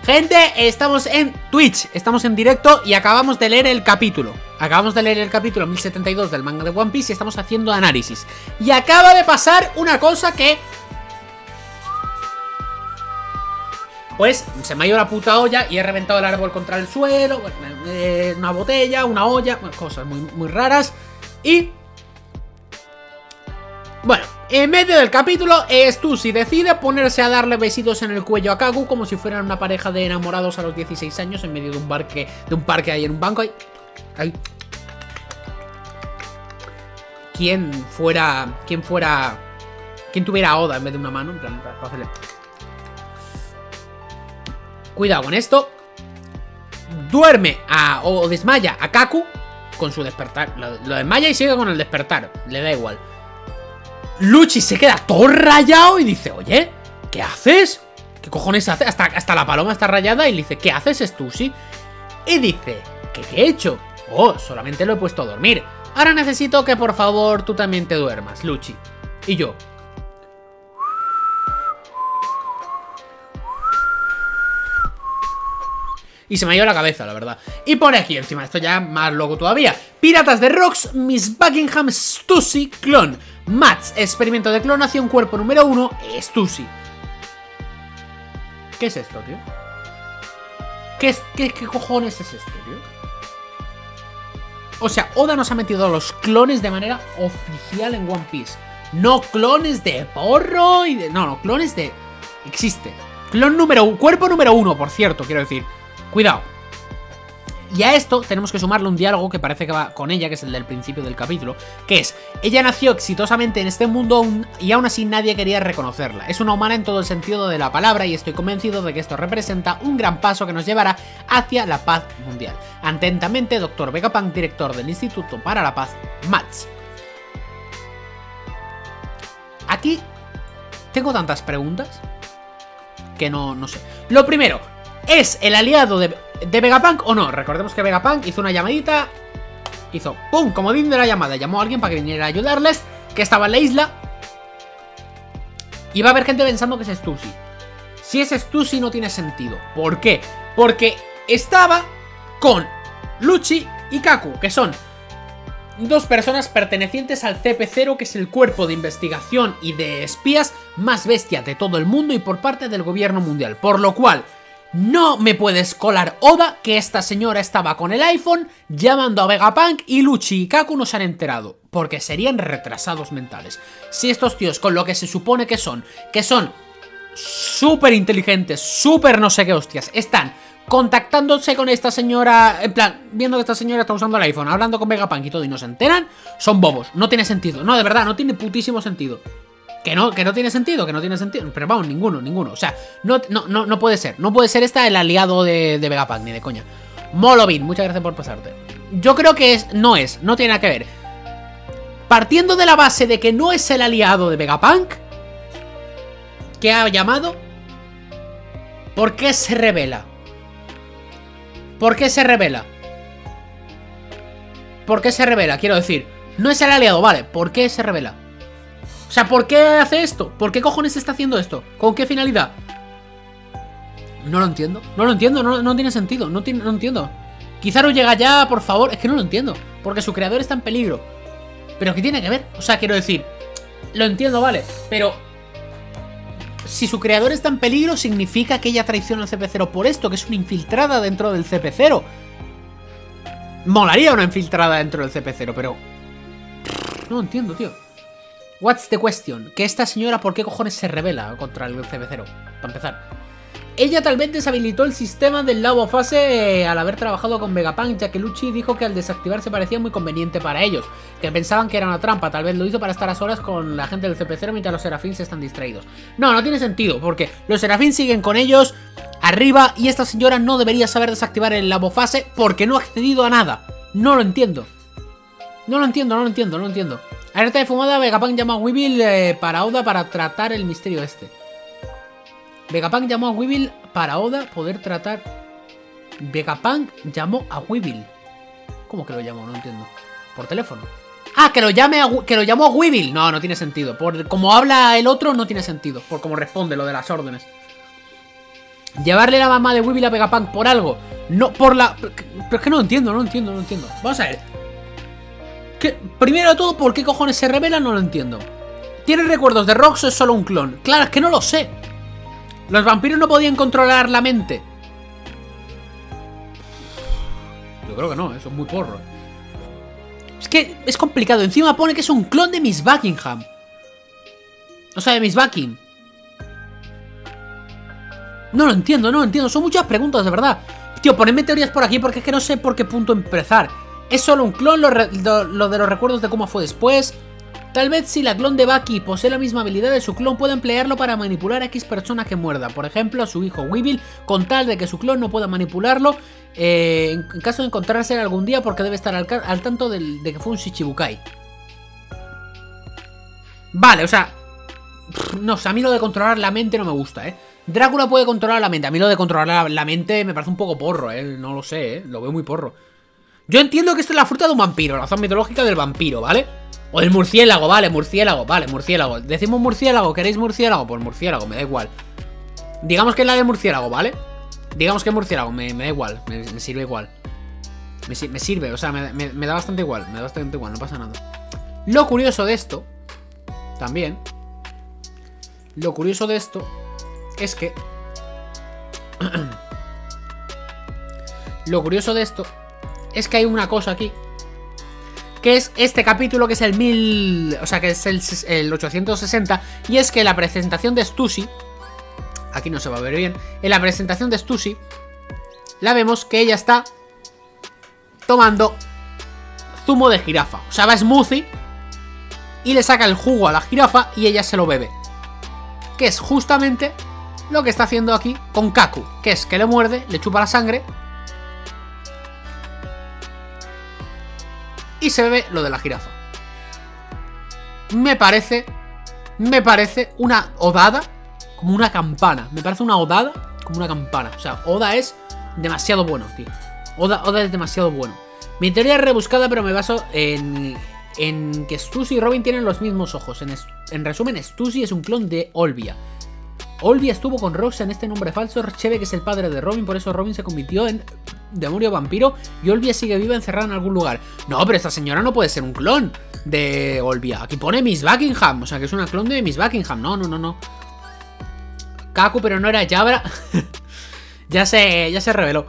Gente, estamos en Twitch, estamos en directo y acabamos de leer el capítulo. Acabamos de leer el capítulo 1072 del manga de One Piece y estamos haciendo análisis. Y acaba de pasar una cosa que... pues se me ha ido la puta olla y he reventado el árbol contra el suelo, una botella, una olla, cosas muy raras. Y... bueno, en medio del capítulo, Stussy decide ponerse a darle besitos en el cuello a Kaku como si fueran una pareja de enamorados a los 16 años en medio de un parque ahí en un banco. Ahí. ¿Quién tuviera a Oda en vez de una mano? En plan, para hacerle... cuidado con esto. Duerme o desmaya a Kaku con su despertar. Lo desmaya y sigue con el despertar. Le da igual. Lucci se queda todo rayado y dice, oye, ¿qué haces? ¿Qué cojones haces? Hasta la paloma está rayada y le dice, ¿qué haces, Stussy? Y dice, ¿qué he hecho? Oh, solamente lo he puesto a dormir. Ahora necesito que por favor tú también te duermas, Lucci. Y yo... y se me ha ido la cabeza, la verdad. Y pone aquí encima, esto ya más loco todavía. Piratas de Rocks, Miss Buckingham, Stussy, clon. Mats, experimento de clonación, cuerpo número 1, Stussy. ¿Qué es esto, tío? ¿Qué cojones es esto, tío? O sea, Oda nos ha metido los clones de manera oficial en One Piece. No clones de porro y de... no, clones de... existe. Clon número 1, cuerpo número 1, por cierto, quiero decir. Cuidado. Y a esto tenemos que sumarle un diálogo que parece que va con ella, que es el del principio del capítulo, que es, ella nació exitosamente en este mundo y aún así nadie quería reconocerla. Es una humana en todo el sentido de la palabra y estoy convencido de que esto representa un gran paso que nos llevará hacia la paz mundial. Atentamente, Dr. Vegapunk, director del Instituto para la Paz, Mats. Aquí tengo tantas preguntas que no sé. Lo primero, ¿es el aliado de Vegapunk o no? Recordemos que Vegapunk hizo una llamadita, hizo ¡pum! Comodín de la llamada, llamó a alguien para que viniera a ayudarles, que estaba en la isla. Y va a haber gente pensando que es Stussy. Si es Stussy no tiene sentido. ¿Por qué? Porque estaba con Lucci y Kaku, que son dos personas pertenecientes al CP0, que es el cuerpo de investigación y de espías más bestia de todo el mundo y por parte del gobierno mundial. Por lo cual... no me puedes colar, Oda, que esta señora estaba con el iPhone llamando a Vegapunk y Lucci y Kaku no se han enterado, porque serían retrasados mentales. Si estos tíos, con lo que se supone que son súper inteligentes, súper no sé qué hostias, están contactándose con esta señora, en plan, viendo que esta señora está usando el iPhone, hablando con Vegapunk y todo y no se enteran, son bobos, no tiene sentido, no, de verdad, no tiene putísimo sentido. Que no tiene sentido, pero vamos, ninguno, o sea, no puede ser, esta el aliado de Vegapunk, ni de coña. Molovin, muchas gracias por pasarte. Yo creo que no tiene nada que ver. Partiendo de la base de que no es el aliado de Vegapunk que ha llamado, ¿por qué se revela? ¿Por qué se revela? Quiero decir, no es el aliado, vale, ¿por qué se revela? O sea, ¿por qué hace esto? ¿Por qué cojones está haciendo esto? ¿Con qué finalidad? No lo entiendo, no tiene sentido, no entiendo. Kizaru llega ya, por favor, es que no lo entiendo, porque su creador está en peligro. ¿Pero qué tiene que ver? O sea, quiero decir, lo entiendo, vale, pero si su creador está en peligro, significa que ella traiciona al CP0 por esto, que es una infiltrada dentro del CP0. Molaría una infiltrada dentro del CP0, pero no lo entiendo, tío. What's the question? Que esta señora, ¿por qué cojones se revela contra el CP0? Para empezar. Ella tal vez deshabilitó el sistema del Labo Fase al haber trabajado con Vegapunk, ya que Lucci dijo que al desactivarse parecía muy conveniente para ellos, que pensaban que era una trampa. Tal vez lo hizo para estar a solas con la gente del CP0 mientras los Serafins están distraídos. No tiene sentido, porque los Serafins siguen con ellos arriba y esta señora no debería saber desactivar el Labo Fase porque no ha accedido a nada. No lo entiendo. No lo entiendo. Alerta de fumada, Vegapunk llamó a Weevil para Oda para tratar el misterio este. Vegapunk llamó a Weevil para Oda poder tratar... Vegapunk llamó a Weevil. ¿Cómo que lo llamó? No entiendo. ¿Por teléfono? Ah, que lo llamó a Weevil. No tiene sentido. Por como habla el otro, no tiene sentido. Por cómo responde lo de las órdenes. Llevarle la mamá de Weevil a Vegapunk por algo. No, por la... Pero es que no entiendo. Vamos a ver. Primero de todo, ¿por qué cojones se revela? No lo entiendo. ¿Tiene recuerdos de Rox o es solo un clon? Claro, es que no lo sé. Los vampiros no podían controlar la mente. Yo creo que no, eso es muy porro. Es que es complicado. Encima pone que es un clon de Miss Buckingham. O sea, de Miss Buckingham. No lo entiendo. Son muchas preguntas, de verdad. Tío, ponedme teorías por aquí porque es que no sé por qué punto empezar. ¿Es solo un clon lo de los recuerdos de cómo fue después? Tal vez si la clon de Bucky posee la misma habilidad de su clon, pueda emplearlo para manipular a X persona que muerda. Por ejemplo, a su hijo Weevil, con tal de que su clon no pueda manipularlo en caso de encontrarse algún día, porque debe estar al tanto de que fue un Shichibukai. Vale, o sea... No sé, a mí lo de controlar la mente no me gusta, Drácula puede controlar la mente. A mí lo de controlar la mente me parece un poco porro, no lo sé, lo veo muy porro. Yo entiendo que esto es la fruta de un vampiro, la razón mitológica del vampiro, ¿vale? O el murciélago, vale, murciélago. Decimos murciélago, ¿queréis murciélago? Pues murciélago, me da igual. Digamos que es la de murciélago, ¿vale? Digamos que es murciélago, me da igual, me sirve igual. Me sirve, o sea, me da bastante igual, no pasa nada. Lo curioso de esto, también, lo curioso de esto es que... Lo curioso de esto es que hay una cosa aquí, que es este capítulo, que es el 1000... O sea, que es el 860. Y es que la presentación de Stussy... Aquí no se va a ver bien. En la presentación de Stussy la vemos que ella está tomando zumo de jirafa. O sea, va a Smoothie y le saca el jugo a la jirafa y ella se lo bebe. Que es justamente lo que está haciendo aquí con Kaku. Que es que le muerde, le chupa la sangre y se bebe lo de la jirafa. Me parece una odada como una campana. Me parece una odada como una campana. O sea, Oda es demasiado bueno, tío. Oda es demasiado bueno. Mi teoría es rebuscada, pero me baso en que Stussy y Robin tienen los mismos ojos. En resumen, Stussy es un clon de Olvia. Olvia estuvo con Rox en este nombre falso. Shebek es el padre de Robin, por eso Robin se convirtió en demonio vampiro y Olvia sigue viva encerrada en algún lugar. No, pero esta señora no puede ser un clon de Olvia. Aquí pone Miss Buckingham, o sea que es una clon de Miss Buckingham. No. Kaku, pero no era Jabra. ya se reveló.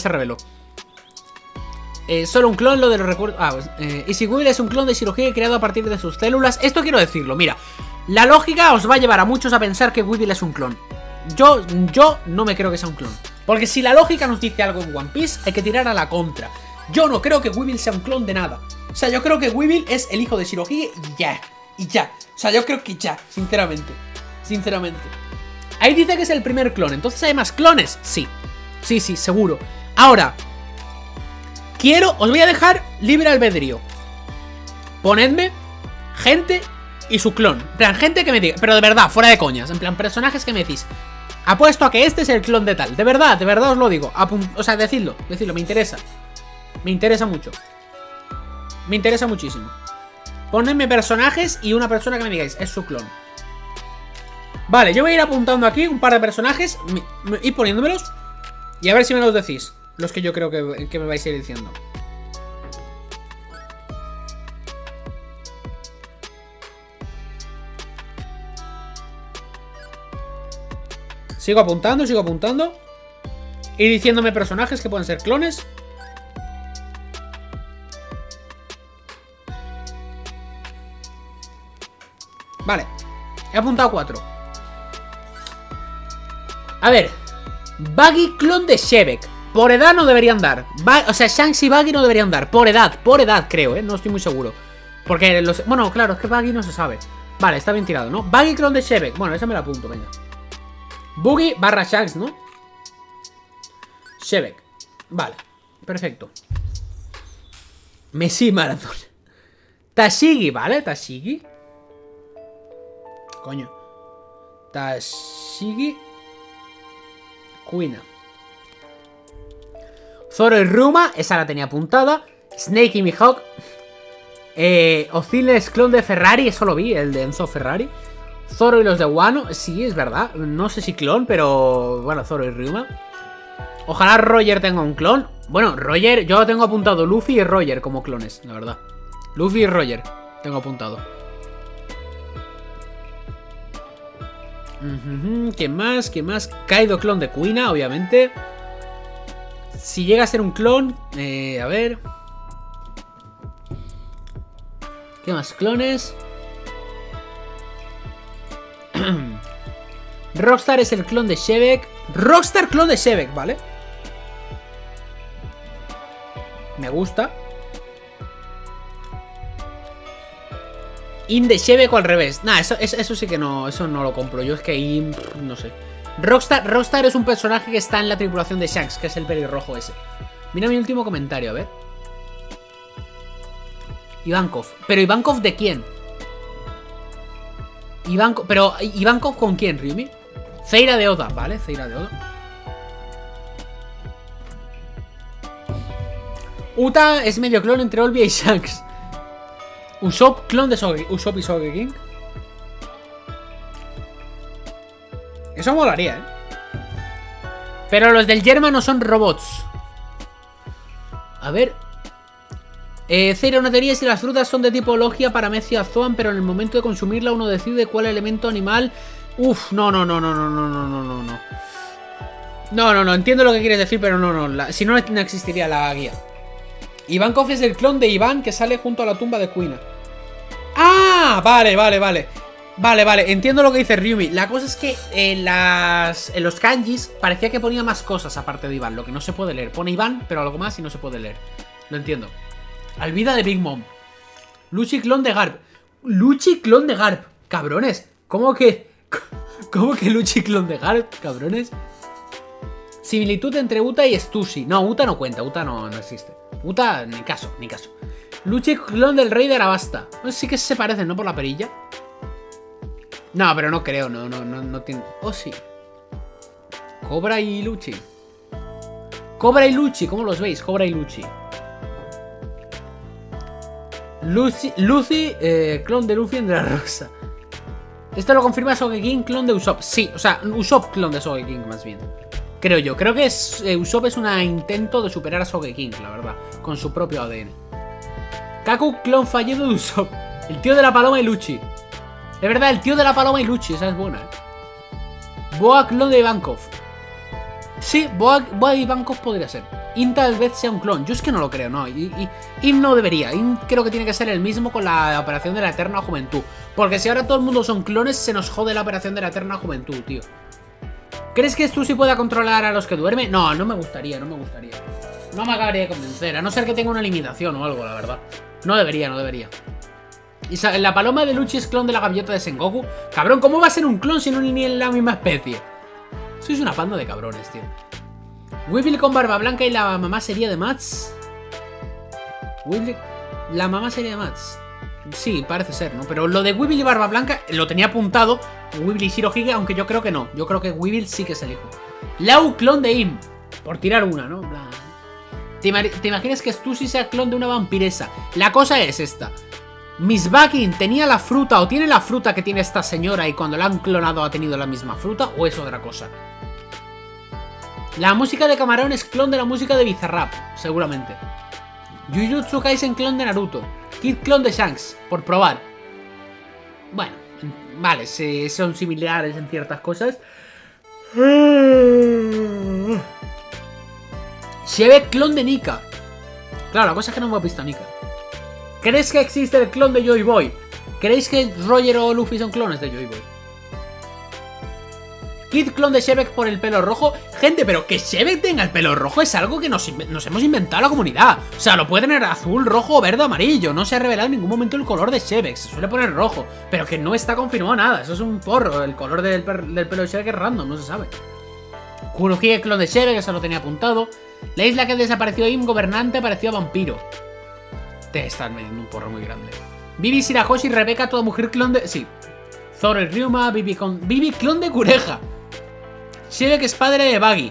Solo un clon, lo de los recuerdos. Y si Weevil es un clon de Shirohige creado a partir de sus células. Esto quiero decirlo, mira. La lógica os va a llevar a muchos a pensar que Weevil es un clon. Yo no me creo que sea un clon. Porque si la lógica nos dice algo en One Piece, hay que tirar a la contra. Yo no creo que Weevil sea un clon de nada. O sea, yo creo que Weevil es el hijo de Shirohige y ya. O sea, yo creo que ya, sinceramente. Ahí dice que es el primer clon. ¿Entonces hay más clones? Sí, seguro. Ahora, os voy a dejar libre albedrío. Ponedme gente y su clon. En plan, gente que me diga, pero de verdad, fuera de coñas. En plan, personajes que me decís, apuesto a que este es el clon de tal. De verdad os lo digo. O sea, decidlo, me interesa. Me interesa mucho. Me interesa muchísimo. Ponedme personajes y una persona que me digáis, es su clon. Vale, yo voy a ir apuntando aquí un par de personajes, ir poniéndomelos y a ver si me los decís. Los que yo creo que me vais a ir diciendo. Sigo apuntando. Ir diciéndome personajes que pueden ser clones. Vale, he apuntado 4. A ver, Buggy clon de Shebek. Por edad no deberían dar. O sea, Shanks y Buggy no deberían dar. Por edad creo, no estoy muy seguro. Porque bueno, claro, es que Buggy no se sabe. Vale, está bien tirado, ¿no? Buggy clon de Shebek. Bueno, esa me la apunto, venga. Buggy barra Shanks, ¿no? Shebek. Vale, perfecto. Messi Marathon. Tashigi, ¿vale? Tashigi. Coño. Tashigi. Kuina. Zoro y Ruma, esa la tenía apuntada. Snake y Mihawk. Ozil es clon de Ferrari, eso lo vi, el de Enzo Ferrari. Zoro y los de Wano. Sí, es verdad. No sé si clon, pero... Bueno, Zoro y Ryuma. Ojalá Roger tenga un clon. Bueno, Roger... Yo tengo apuntado Luffy y Roger como clones, la verdad. Luffy y Roger tengo apuntado. ¿Quién más? ¿Quién más? Kaido clon de Kuina, obviamente. Si llega a ser un clon... a ver... ¿Qué más clones? Rockstar es el clon de Shebek. Rockstar clon de Shebek, ¿vale? Me gusta. In de Shebek o al revés. Nah, eso sí que no. Eso no lo compro. Yo es que In... No sé. Rockstar es un personaje que está en la tripulación de Shanks, que es el pelirrojo ese. Mira mi último comentario, a ver. Ivankov. ¿Pero Ivankov de quién? Pero Ivankov con quién, Ryumi? Zeira de Oda, ¿vale? Zeira de Oda. Uta es medio clon entre Olvia y Shanks. Usopp, clon de Usopp y Sogeking. Eso molaría, ¿eh? Pero los del Yerma no son robots. A ver. Zeira, una teoría es si las frutas son de tipo logia, paramecia, zoan, pero en el momento de consumirla uno decide cuál elemento animal... Uf, no. No, entiendo lo que quieres decir, pero no. Si no, no existiría la guía. Ivankov es el clon de Iván que sale junto a la tumba de Kuina. ¡Ah! Vale, entiendo lo que dice Ryumi. La cosa es que en los kanjis parecía que ponía más cosas aparte de Iván, lo que no se puede leer. Pone Iván, pero algo más y no se puede leer. Lo entiendo. Alvida de Big Mom. Luchi clon de Garp. Luchi clon de Garp. Cabrones. ¿Cómo que Luchi clon de Garp? Cabrones. Similitud entre Uta y Stussy. No, Uta no cuenta. Uta no existe. Uta, ni caso. Luchi clon del rey de Arabasta. Sí que se parecen, ¿no? Por la perilla. No, pero no creo. No tiene... Oh, sí. Cobra y Luchi. ¿Cómo los veis? Cobra y Luchi. Lucy, clon de Luffy en de la Rosa. Esto lo confirma Sogeking, clon de Usopp. Sí, o sea, Usopp clon de Sogeking más bien. Creo yo. Creo que Usopp es un intento de superar a Sogeking, la verdad. Con su propio ADN. Kaku, clon fallido de Usopp. El tío de la paloma y Luchi. Es verdad, el tío de la paloma y Luchi. Esa es buena, Boa, clon de Ivankov. Sí, Boa de Ivankov podría ser. In tal vez sea un clon. Yo es que no lo creo, no. In no debería. In creo que tiene que ser el mismo con la operación de la eterna juventud. Porque si ahora todo el mundo son clones, se nos jode la operación de la eterna juventud, tío. ¿Crees que Stussy pueda controlar a los que duermen? No me gustaría. No me acabaría de convencer. A no ser que tenga una limitación o algo, la verdad. No debería. Y la paloma de Luchi es clon de la gaviota de Sengoku. Cabrón, ¿cómo va a ser un clon si no ni en la misma especie? Sois una panda de cabrones, tío. Weevil con barba blanca y la mamá sería de Mats. Weevil... La mamá sería de Mats. Sí, parece ser, ¿no? Pero lo de Weevil y barba blanca lo tenía apuntado. Weevil y Shirohige, aunque yo creo que no. Yo creo que Weevil sí que es el hijo. Lau, clon de Im. Por tirar una, ¿no? ¿Te imaginas que Stussy sea clon de una vampiresa? La cosa es esta. Miss Bucking tenía la fruta o tiene la fruta que tiene esta señora y cuando la han clonado ha tenido la misma fruta o es otra cosa. La música de Camarón es clon de la música de Bizarrap, seguramente. Jujutsu Kaisen clon de Naruto. Kid clon de Shanks, por probar. Bueno, vale, son similares en ciertas cosas. Shebek clon de Nika. Claro, la cosa es que no hemos visto a Nika. ¿Crees que existe el clon de Joy Boy? ¿Creéis que Roger o Luffy son clones de Joy Boy? Kid clon de Shebek por el pelo rojo. Gente, pero que Shebek tenga el pelo rojo es algo que nos hemos inventado la comunidad. O sea, lo puede tener azul, rojo, verde, amarillo. No se ha revelado en ningún momento el color de Shebek. Se suele poner rojo, pero que no está confirmado nada. Eso es un porro. El color del pelo de Shebek es random, no se sabe. Kurohige clon de Shebek, eso lo tenía apuntado. La isla que desapareció Im, gobernante, pareció vampiro. Te están metiendo un porro muy grande. Vivi, Shirahoshi, Rebeca, toda mujer clon de... Sí. Zoro y Ryuma, Vivi clon de Kureha. Shebek es padre de Buggy.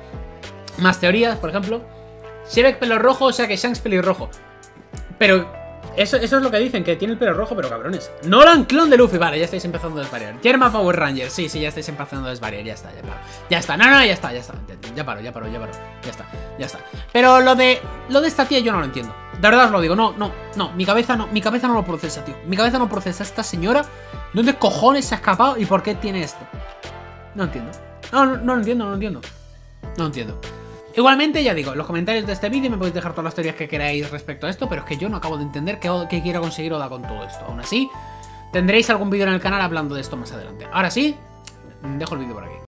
Más teorías, por ejemplo. Shebek pelo rojo, o sea que Shanks pelirrojo. Pero Eso es lo que dicen, que tiene el pelo rojo, pero cabrones. Nolan, clon de Luffy. Vale, ya estáis empezando a desvariar. Yerma Power Ranger. Sí, ya estáis empezando a desvariar. Ya está, ya paro. Ya está, no, ya está. Ya paro. Ya está. Pero lo de esta tía yo no lo entiendo. De verdad os lo digo, no. Mi cabeza no lo procesa, tío. Mi cabeza no procesa esta señora. ¿Dónde cojones se ha escapado y por qué tiene esto? No entiendo. No lo entiendo. No entiendo. Igualmente, ya digo, en los comentarios de este vídeo me podéis dejar todas las teorías que queráis respecto a esto, pero es que yo no acabo de entender qué quiere conseguir Oda con todo esto. Aún así, tendréis algún vídeo en el canal hablando de esto más adelante. Ahora sí, dejo el vídeo por aquí.